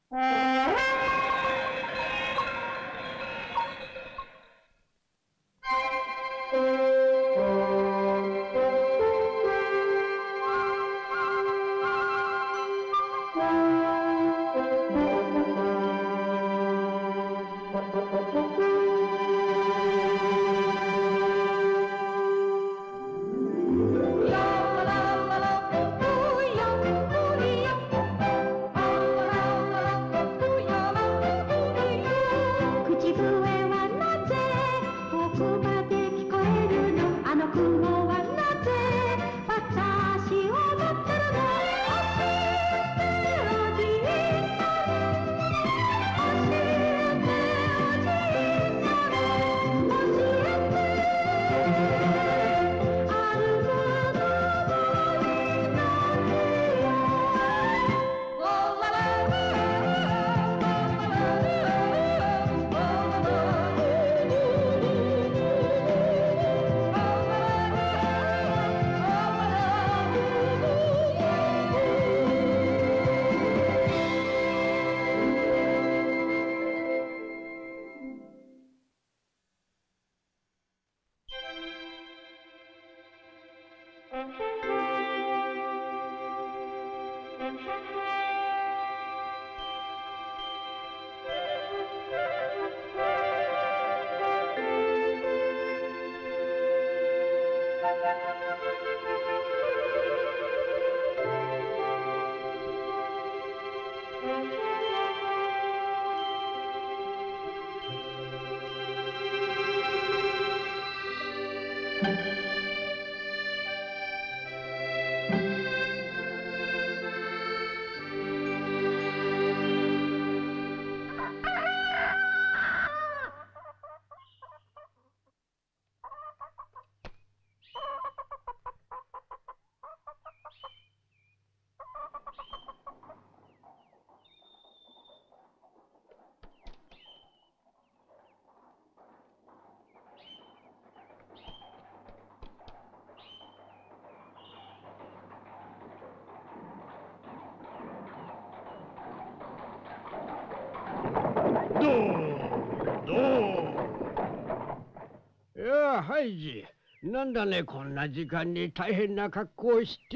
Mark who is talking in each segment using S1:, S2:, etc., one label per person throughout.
S1: ハイジ、なんだね、こんな時間に大変な格好をして。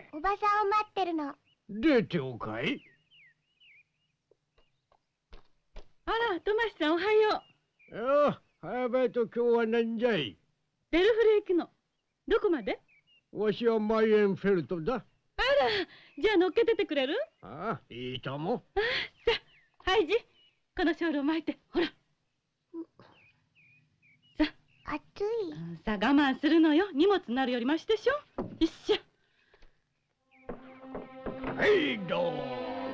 S2: おばさんを待ってるの。
S1: 出ておかい。
S3: あら、トマシさんおはよ
S1: う。早々と今日は何じゃい。
S3: ベルフレ行くの。どこまで？
S1: わしはマイエンフェルトだ。
S3: あら、じゃあ乗っけててくれる？
S1: いいとも。
S3: さあ、ハイジ、このショールを巻いて、ほら。
S2: 暑い。
S3: さあ我慢するのよ。荷物になるよりマシでしょ。よっしゃ。
S1: はいどう。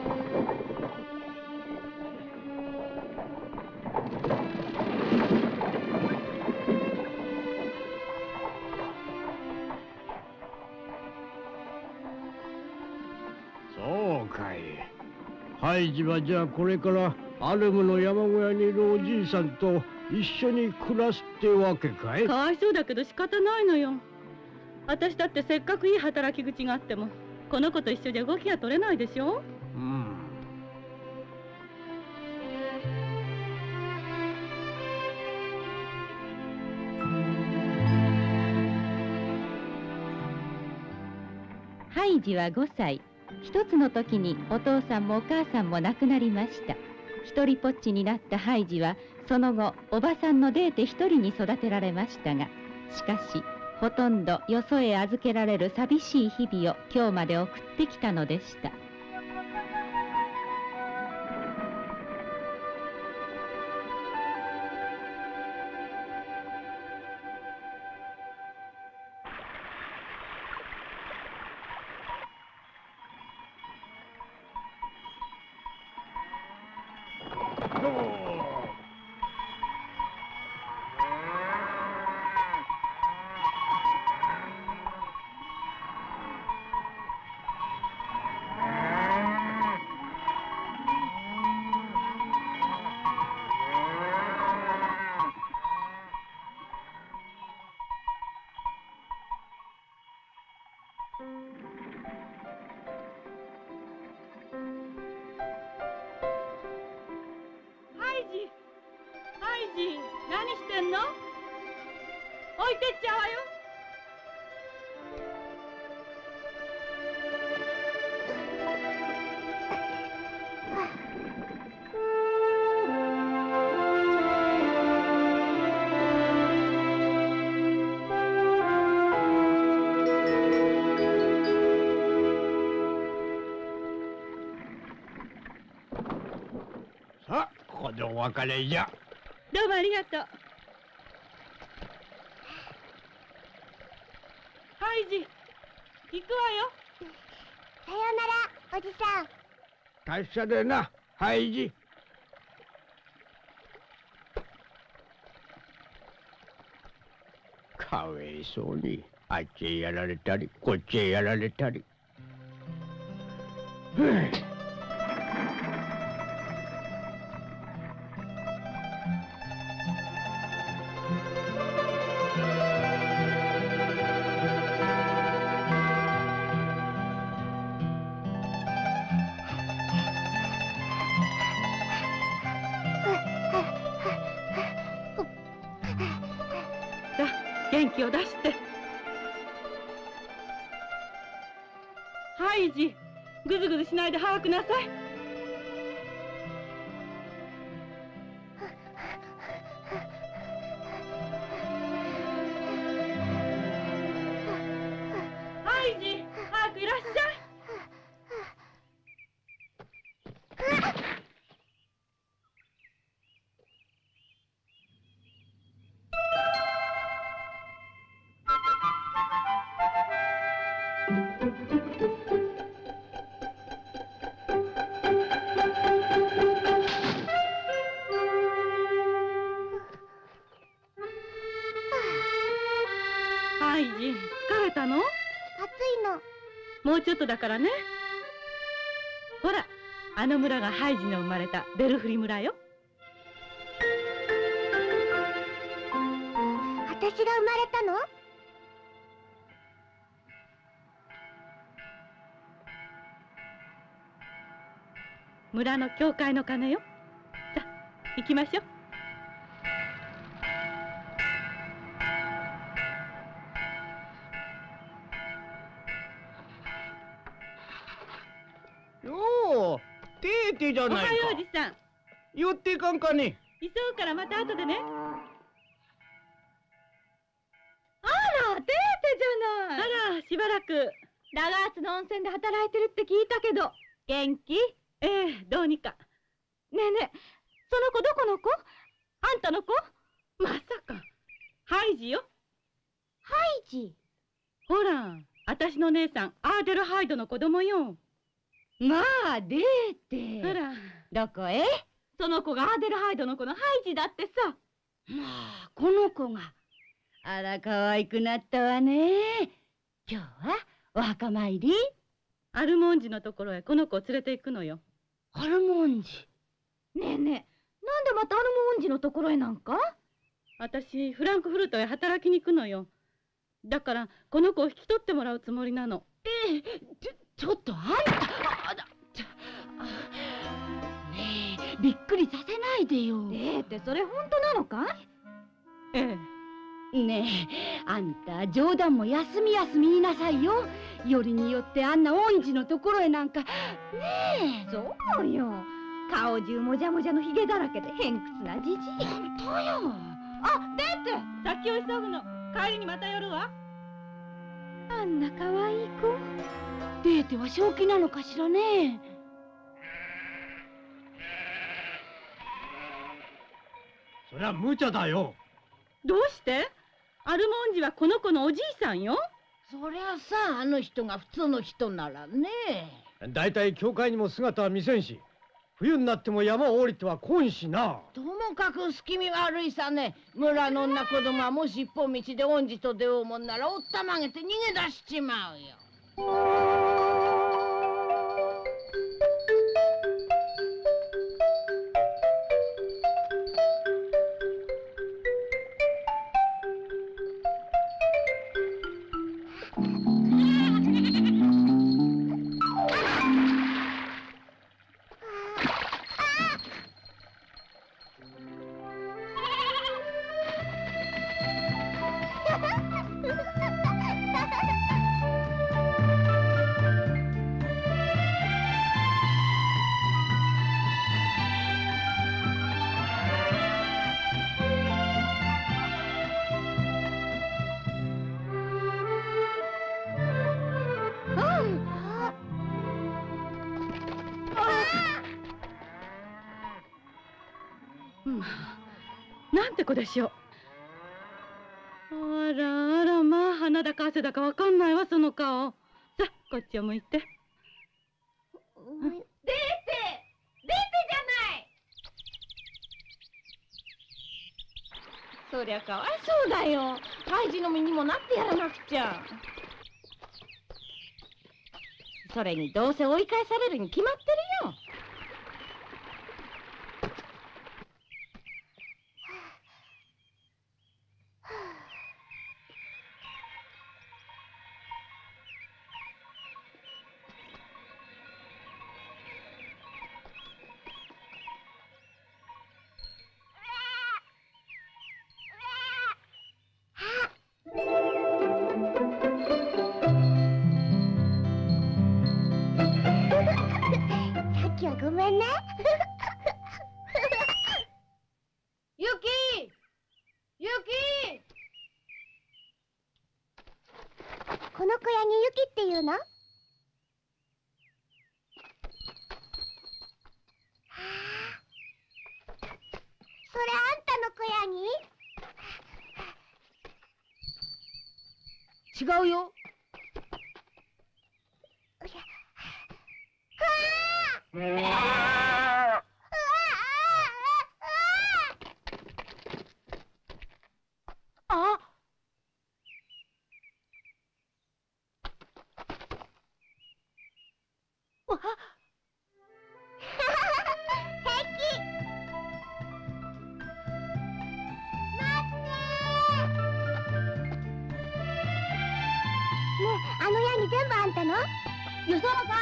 S1: そうかい。ハイジはじゃあこれからアルムの山小屋にいるおじいさんと一緒に暮らすってわけかい？
S3: かわいそうだけど仕方ないのよ。私だってせっかくいい働き口があってもこの子と一緒じゃ動きが取れないでしょ。
S4: ハイジは5歳。一つの時にお父さんもお母さんも亡くなりました。一人ぽっちになったハイジはその後おばさんのデーテ一人に育てられましたが、しかしほとんどよそへ預けられる寂しい日々を今日まで送ってきたのでした。
S3: んの？置いてっちゃうわよ。
S1: さあ、ここでお別れじゃ。
S3: どうもありがとう。ハイジ、行くわよ。
S2: さよなら、おじさん。
S1: 達者でな、ハイジ。かわいそうに、あっちへやられたり、こっちへやられたり。ふぅ。
S3: さあ、元気を出して。ハイジ、ぐずぐずしないで早くなさい。ハイジ、早くいらっしゃい。ハイジ、疲れたの？
S2: 暑いの。
S3: もうちょっとだからね。ほら、あの村がハイジの生まれたベルフリ村よ。
S2: 私が生まれたの？
S3: 村の教会の鐘よ。さあ、行きましょう。
S1: よう、てーてじゃないか。
S3: おはよう、おじさん。
S1: 寄っていかんかね。
S3: 急ぐからまた後でね。
S4: あら、テーテじゃない。
S3: あら、しばらく。
S4: ラガーツの温泉で働いてるって聞いたけど、元気？
S3: ええ、どうにか。
S4: ねえねえ、その子どこの子？あんたの子？
S3: まさか。ハイジよ。
S2: ハイジ。
S3: ほら、私の姉さん、アーデルハイドの子供よ。
S4: まあ、デーテ。
S3: ほら、
S4: どこへ？
S3: その子がアーデルハイドの子のハイジだってさ。
S4: まあ、この子が。あら、可愛くなったわね。今日はお墓参り？
S3: アルモンジのところへこの子を連れて行くのよ。
S4: アルモンジ。ねえねえ、なんでまたアルモンジのところへなんか？
S3: 私、フランクフルトへ働きに行くのよ。だから、この子を引き取ってもらうつもりなの。
S4: ちょっとあんた。ねえ、びっくりさせないでよ。ってそれ本当なのかい？
S3: ええ。
S4: ねえ、あんた冗談も休み休み言いなさいよ。よりによってあんな恩師のところへなんか。ねえ。そうよ。顔中もじゃもじゃのひげだらけで偏屈なじじい。本当よ。あ、出て。
S3: 先を急ぐの。帰りにまた寄るわ。
S4: あんな可愛い子。デーテは正気なのかしらね。
S1: そりゃ無茶だよ。
S3: どうして？アルモンジはこの子のおじいさんよ。
S5: そりゃさ、あの人が普通の人ならね。
S1: だいたい教会にも姿は見せんし、冬になっても山を降りては来んしな。
S5: ともかく隙見悪いさね。村の女子供はもし一本道で恩師と出ようもんならおったまげて逃げ出しちまうよ。
S3: なんて子でしょう。あらあら、まあ鼻だか汗だかわかんないわ、その顔。さあ、こっちを向いて。
S5: デーテじゃない。そりゃかわいそうだよ。ハイジの身にもなってやらなくちゃ。それにどうせ追い返されるに決まってるよ。
S2: さっきはごめんね。
S5: ユキ、ユキ。
S2: この小屋にユキっていうの？はあ、それあんたの小屋に？
S5: 違うよ。あ。わ。
S2: 平気。ねえ、あの家に全部あんたの？
S5: よそのさ。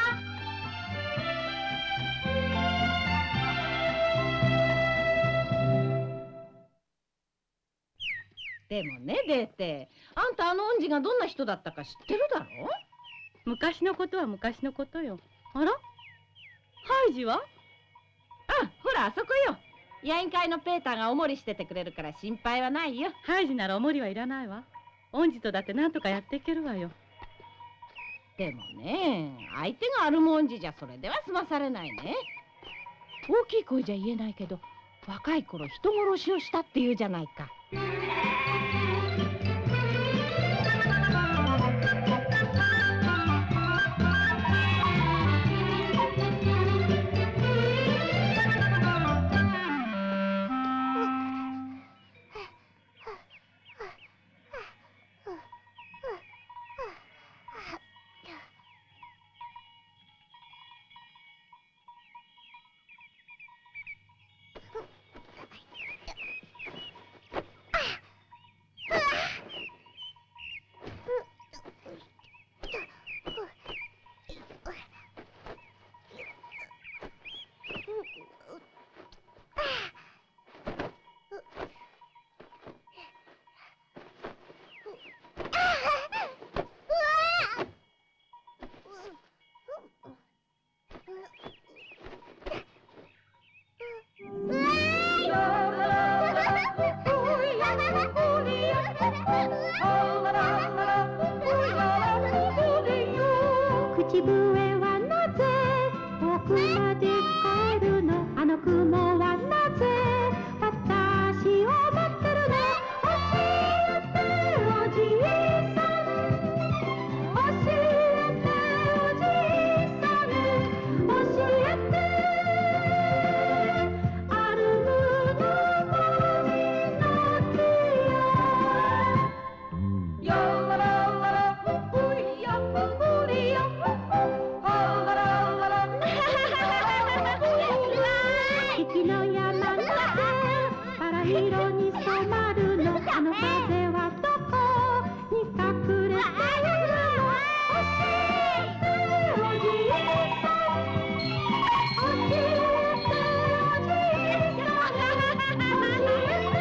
S5: でもね、デーテ、あんたあの恩師がどんな人だったか知ってるだろ？
S3: 昔のことは昔のことよ。あら、ハイジは？
S5: あ、ほらあそこよ。野宴会のペーターがお守りしててくれるから心配はないよ。
S3: ハイジならお守りはいらないわ。恩師とだってなんとかやっていけるわよ。
S5: でもね、相手がアルモンジじゃそれでは済まされないね。大きい声じゃ言えないけど、若い頃人殺しをしたっていうじゃないか。
S6: 口笛はなぜ遠くまで聞こえるの？あの雲はなぜ私を待ってるの？教えておじいさん、教えておじいさん、教えてアルムの森の木よ。よららららふふりやふふりやふふ。雪の山のバラ色に染まるの。あの風はどこに隠れているの？教えておじいさん、教えておじいさん、教えて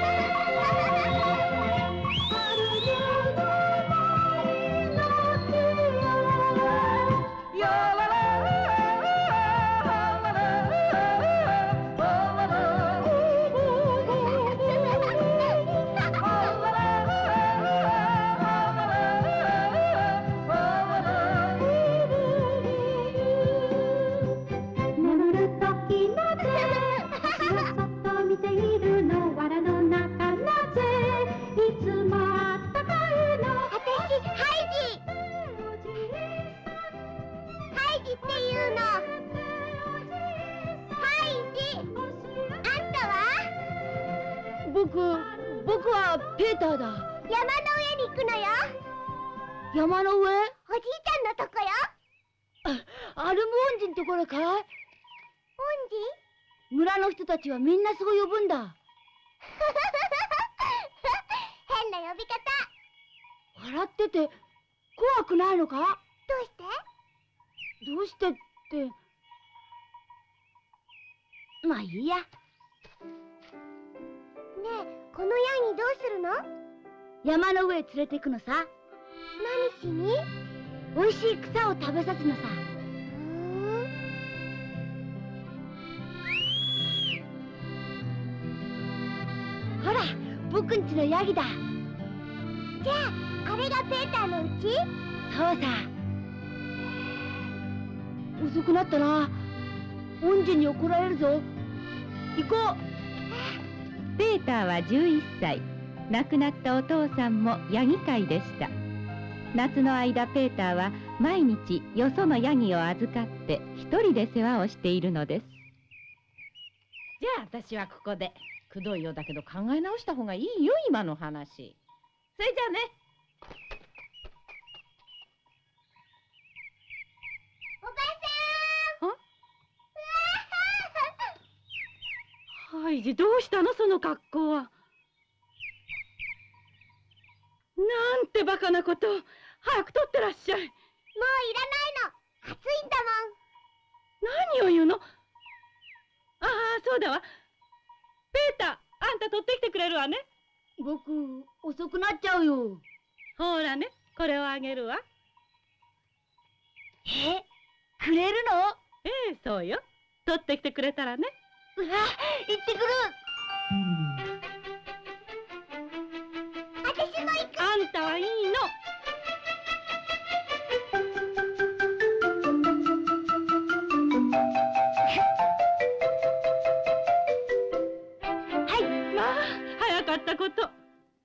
S6: 春の森の木よ。よらら
S5: 僕はペーターだ。
S2: 山の上に行くのよ。
S5: 山の上？
S2: おじいちゃんのとこよ。
S5: アルム恩人のところかい？
S2: 恩人？
S5: 村の人たちはみんなそう呼ぶんだ。
S2: 変な呼び方。
S5: 笑ってて怖くないのか？
S2: どうして？
S5: どうしてって。まあいいや。ね
S2: え、このヤギどうするの？
S5: 山の上へ連れて行くのさ。
S2: 何しに？
S5: おいしい草を食べさすのさ。ほら、僕んちのヤギだ。
S2: じゃあ、あれがペーターの家？
S5: そうさ。遅くなったな。恩人に怒られるぞ。行こう。
S4: ペーターは11歳。亡くなったお父さんもヤギ飼いでした。夏の間ペーターは毎日よそのヤギを預かって一人で世話をしているのです。
S5: じゃあ私はここで。くどいようだけど考え直した方がいいよ、今の話。それじゃあね。
S2: おばさん。
S3: ハイジ、どうしたのその格好は。なんてバカなこと。早く取ってらっしゃい。
S2: もういらないの。暑いんだ
S3: 何を言うの。ああ、そうだわ。ペーター、あんた取ってきてくれるわね。
S5: 僕、遅くなっちゃうよ。
S3: ほらね、これをあげるわ。
S5: くれるの？
S3: ええ、そうよ。取ってきてくれたらね。
S5: うわ、行ってくる。
S2: 私も行く。
S3: あんたはいいの。まあ、早かったこと。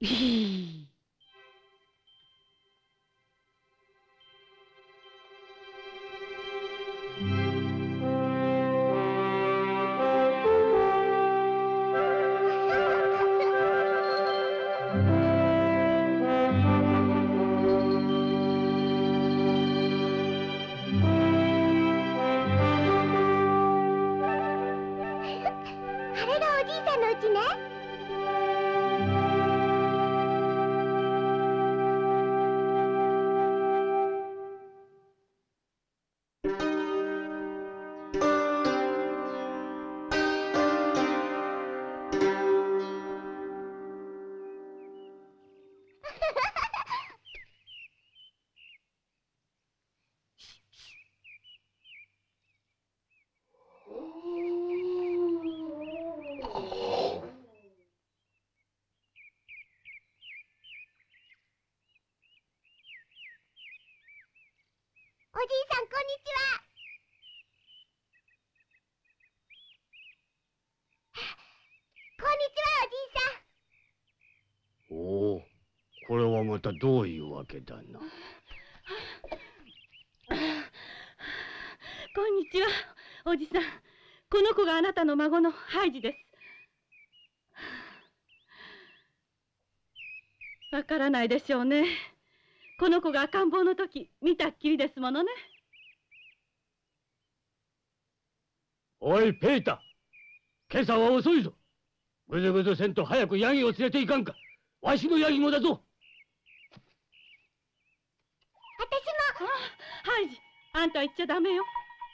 S2: あれがおじいさんの家ね。おじいさん、こんにちは。こんにちは、おじいさん。
S1: おお、これはまたどういうわけだな。
S3: こんにちは、おじさん。この子があなたの孫のハイジです。わからないでしょうね。この子が赤ん坊の時見たっきりですものね。
S1: おいペーター、今朝は遅いぞ。ぐずぐずせんと早くヤギを連れて行かんか。わしのヤギもだぞ。
S2: 私も。
S3: ハイジ、あんた行っちゃダメよ。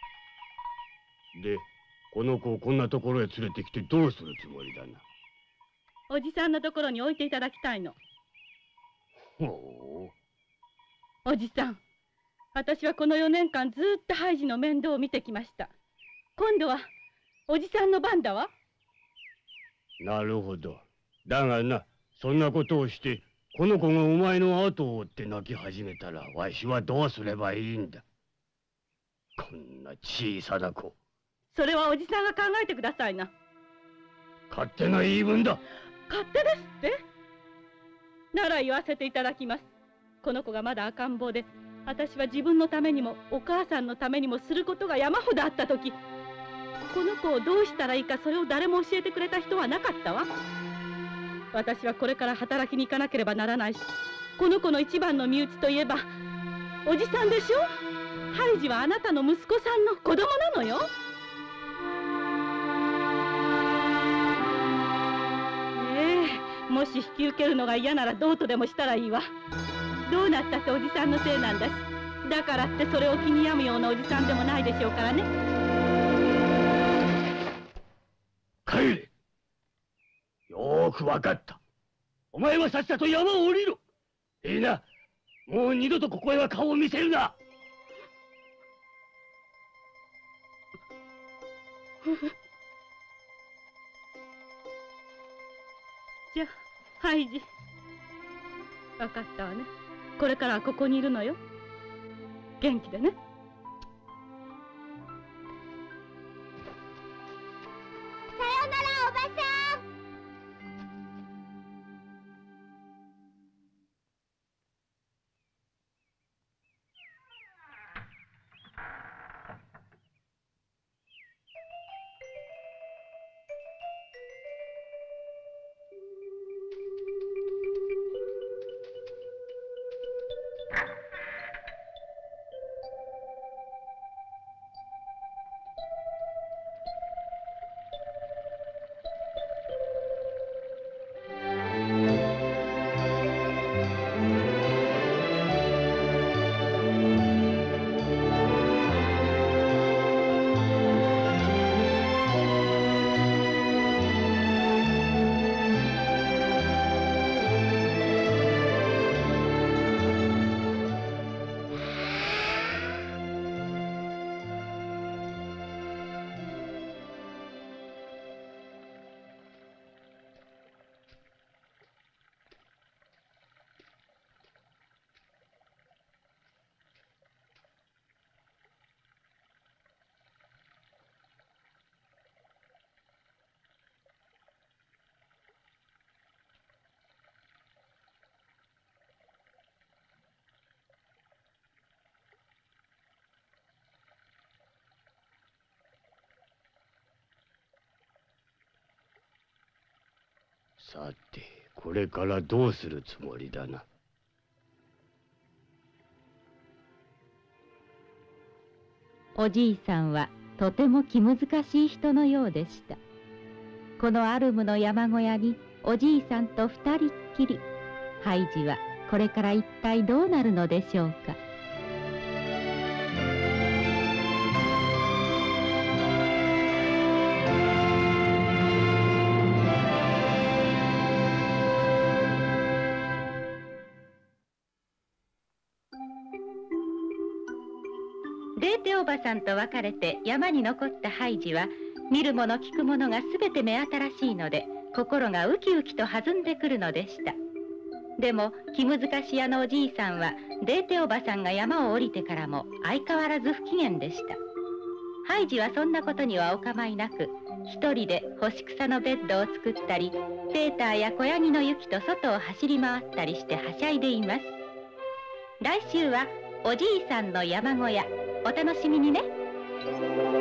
S1: で、この子をこんなところへ連れてきてどうするつもりだな。
S3: おじさんのところに置いていただきたいの。
S1: ほう。
S3: おじさん、私はこの4年間ずっとハイジの面倒を見てきました。今度はおじさんの番だわ。
S1: なるほど。だがな、そんなことをしてこの子がお前の後を追って泣き始めたらわしはどうすればいいんだ。こんな小さな子。
S3: それはおじさんが考えてくださいな。
S1: 勝手な言い分だ。
S3: 勝手ですって？なら言わせていただきます。この子がまだ赤ん坊で、私は自分のためにもお母さんのためにもすることが山ほどあった時、この子をどうしたらいいかそれを誰も教えてくれた人はなかったわ。 私はこれから働きに行かなければならないし、この子の一番の身内といえばおじさんでしょ。ハイジはあなたの息子さんの子供なのよ。もし引き受けるのが嫌ならどうとでもしたらいいわ。どうなったっておじさんのせいなんだし、だからってそれを気に病むようなおじさんでもないでしょうからね。
S1: 帰れ。よーくわかった。お前はさっさと山を降りろ。いいな。もう二度とここへは顔を見せるな。
S3: じゃあハイジ、分かったわね。これからはここにいるのよ。元気でね。
S2: さようならおばさん。
S1: さて、これからどうするつもりだな。
S4: おじいさんはとても気難しい人のようでした。このアルムの山小屋におじいさんと二人っきり。ハイジはこれから一体どうなるのでしょうか。デーテおばさんと別れて山に残ったハイジは、見るもの聞くものがすべて目新しいので、心がウキウキと弾んでくるのでした。でも気難し屋のおじいさんは、デーテおばさんが山を降りてからも相変わらず不機嫌でした。ハイジはそんなことにはお構いなく、一人で干し草のベッドを作ったり、ペーターや子ヤギのユキと外を走り回ったりしてはしゃいでいます。来週はおじいさんの山小屋、お楽しみにね。